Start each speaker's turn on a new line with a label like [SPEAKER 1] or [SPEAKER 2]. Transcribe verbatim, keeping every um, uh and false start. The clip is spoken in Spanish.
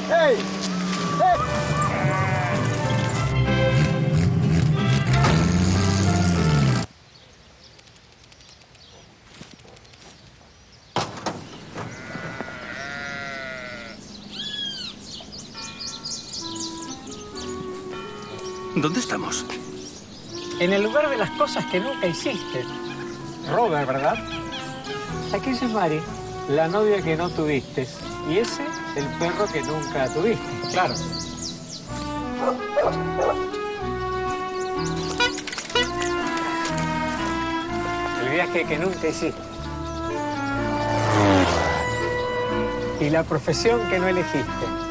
[SPEAKER 1] ¡Hey! ¡Hey!
[SPEAKER 2] ¿Dónde estamos?
[SPEAKER 1] En el lugar de las cosas que nunca hiciste. Robert, ¿verdad? Aquella es Mari, la novia que no tuviste. Y ese, el perro que nunca tuviste. Claro. El viaje que nunca hiciste. Y la profesión que no elegiste.